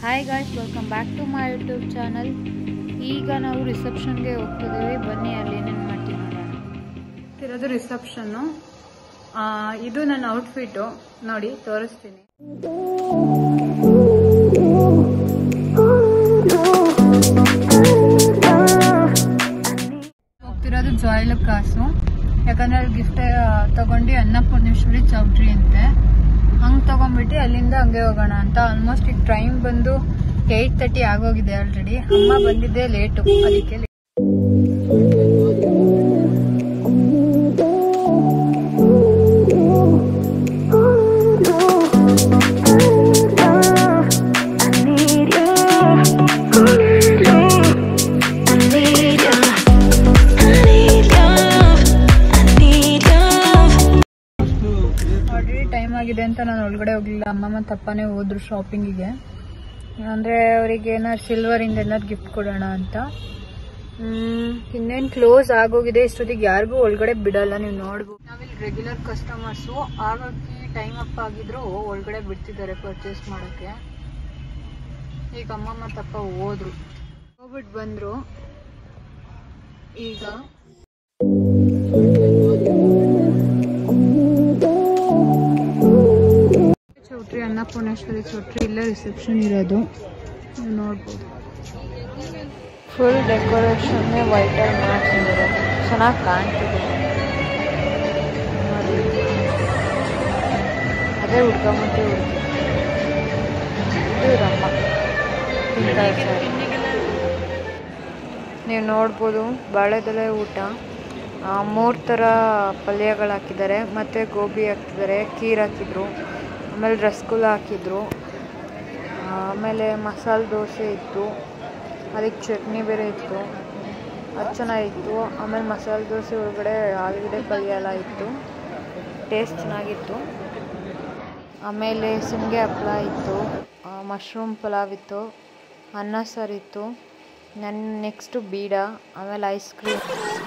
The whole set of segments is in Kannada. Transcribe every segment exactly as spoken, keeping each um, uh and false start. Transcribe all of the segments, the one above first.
Hi guys, welcome back to my YouTube channel. ಈಗ ನಾವು ರಿಸೆಪ್ಷನ್ಗೆ ಹೋಗ್ತಿದ್ದೀವಿ. ಬನ್ನಿ ಅಲ್ಲಿ ಏನೇನು ಮಾಡ್ತೀವಿ ನೋಡೋಣ. ಇರೋದು ರಿಸೆಪ್ಷನ್ನು. ಇದು ನನ್ನ ಔಟ್ಫಿಟ್ಟು, ನೋಡಿ ತೋರಿಸ್ತೀನಿ. ಹೋಗ್ತಿರೋದು ಜಾಯ್ಲ್ ಕಾಸು, ಯಾಕಂದ್ರೆ ಅಲ್ಲಿ ಗಿಫ್ಟ್ ತಗೊಂಡು ಅನ್ನಪೂರ್ಣೇಶ್ವರಿ ಚೌಟ್ರಿ ಅಂತೆ, ಹಂಗೆ ತಗೊಂಡ್ಬಿಟ್ಟು ಅಲ್ಲಿಂದ ಹಂಗೆ ಹೋಗೋಣ ಅಂತ. ಆಲ್ಮೋಸ್ಟ್ ಈಗ ಟೈಮ್ ಬಂದು ಏಯ್ಟ್ ತರ್ಟಿ ಆಗೋಗಿದೆ ಆಲ್ರೆಡಿ. ಅಮ್ಮ ಬಂದಿದ್ದೆ ಲೇಟು, ಅದಕ್ಕೆ ಟೈಮ್ ಆಗಿದೆ ಅಂತ ನಾನು ಒಳಗಡೆ ಹೋಗ್ಲಿಲ್ಲ. ಅಮ್ಮ ಮತ್ತು ಅಪ್ಪನೇ ಹೋದ್ರು ಶಾಪಿಂಗಿಗೆ, ಅಂದರೆ ಅವರಿಗೆ ಏನಾದ್ರು ಸಿಲ್ವರ್ ಇಂದ ಏನಾದ್ರು ಗಿಫ್ಟ್ ಕೊಡೋಣ ಅಂತ. ಇನ್ನೇನು ಕ್ಲೋಸ್ ಆಗೋಗಿದೆ, ಇಷ್ಟೊತ್ತಿಗೆ ಯಾರಿಗೂ ಒಳಗಡೆ ಬಿಡಲ್ಲ, ನೀವು ನೋಡ್ಬೋದು. ನಾವಿಲ್ಲಿ ರೆಗ್ಯುಲರ್ ಕಸ್ಟಮರ್ಸು, ಹಾಗಾಗಿ ಟೈಮ್ ಅಪ್ ಆಗಿದ್ರು ಒಳಗಡೆ ಬಿಡ್ತಿದ್ದಾರೆ ಪರ್ಚೇಸ್ ಮಾಡೋಕ್ಕೆ. ಈಗ ಅಮ್ಮ ಮತ್ತು ಅಪ್ಪ ಹೋದ್ರು, ಹೋಗ್ಬಿಟ್ಟು ಬಂದರು. ಈಗ ಚೌಟ್ರಿ, ಅನ್ನಪೂರ್ಣೇಶ್ವರಿ ಚೌಟ್ರಿ, ಇಲ್ಲೇ ರಿಸೆಪ್ಷನ್ ಇರೋದು, ನೀವು ನೋಡ್ಬೋದು. ಫುಲ್ ಡೆಕೋರೇಷನ್ನೇ ವೈಟಲ್ಲಿ ಮಾಡ್ತಿದ್ದಾರೆ, ಚೆನ್ನಾಗಿ ಕಾಣ್ತಿದೆ. ನೋಡಿ, ಅದೇ ಹುಡ್ಗ ಮತ್ತೆ ಹುಡುಗಿ, ಇದು ರಮ್ಮ. ನೀವು ನೋಡ್ಬೋದು ಬಾಳೆದೆಲೆ ಊಟ, ಮೂರು ಥರ ಪಲ್ಯಗಳು ಹಾಕಿದ್ದಾರೆ, ಮತ್ತು ಗೋಬಿ ಹಾಕಿದ್ದಾರೆ, ಖೀರ್ ಹಾಕಿದ್ರು, ಆಮೇಲೆ ರಸಗುಲ್ಲ ಹಾಕಿದ್ರು, ಆಮೇಲೆ ಮಸಾಲೆ ದೋಸೆ ಇತ್ತು, ಅದಕ್ಕೆ ಚಟ್ನಿ ಬೇರೆ ಇತ್ತು, ಅದು ಚೆನ್ನಾಗಿತ್ತು. ಆಮೇಲೆ ಮಸಾಲೆ ದೋಸೆ ಒಳಗಡೆ ಆಲೂಗಡ್ಡೆ ಪಲ್ಯ ಎಲ್ಲ ಇತ್ತು, ಟೇಸ್ಟ್ ಚೆನ್ನಾಗಿತ್ತು. ಆಮೇಲೆ ಸಿಂಗೆ ಹಪ್ಪಳ ಇತ್ತು, ಮಶ್ರೂಮ್ ಪಲಾವ್ ಇತ್ತು, ಅನ್ನ ಸಾರು ಇತ್ತು. ನನ್ನ ನೆಕ್ಸ್ಟು ಬೀಡ, ಆಮೇಲೆ ಐಸ್ ಕ್ರೀಮ್.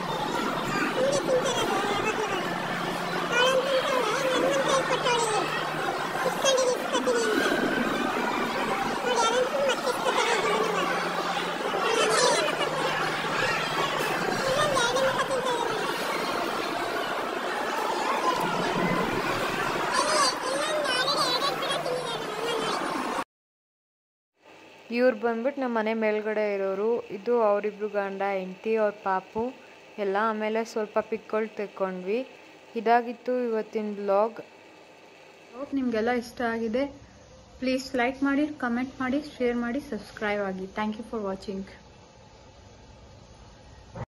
ಇವ್ರು ಬಂದ್ಬಿಟ್ಟು ನಮ್ಮ ಮನೆ ಮೇಲ್ಗಡೆ ಇರೋರು. ಇದು ಅವರಿಬ್ರು ಗಂಡ ಹೆಂಡತಿ, ಅವ್ರ ಪಾಪು ಎಲ್ಲ. ಆಮೇಲೆ ಸ್ವಲ್ಪ ಪಿಕ್ಗಳು ತೆಕ್ಕೊಂಡ್ವಿ. ಇದಾಗಿತ್ತು ಇವತ್ತಿನ ಬ್ಲಾಗ್. ಹೋಪ್ ನಿಮಗೆಲ್ಲ ಇಷ್ಟ ಆಗಿದೆ. ಪ್ಲೀಸ್ ಲೈಕ್ ಮಾಡಿ, ಕಮೆಂಟ್ ಮಾಡಿ, ಶೇರ್ ಮಾಡಿ, ಸಬ್ಸ್ಕ್ರೈಬ್ ಆಗಿ. Thank you for watching.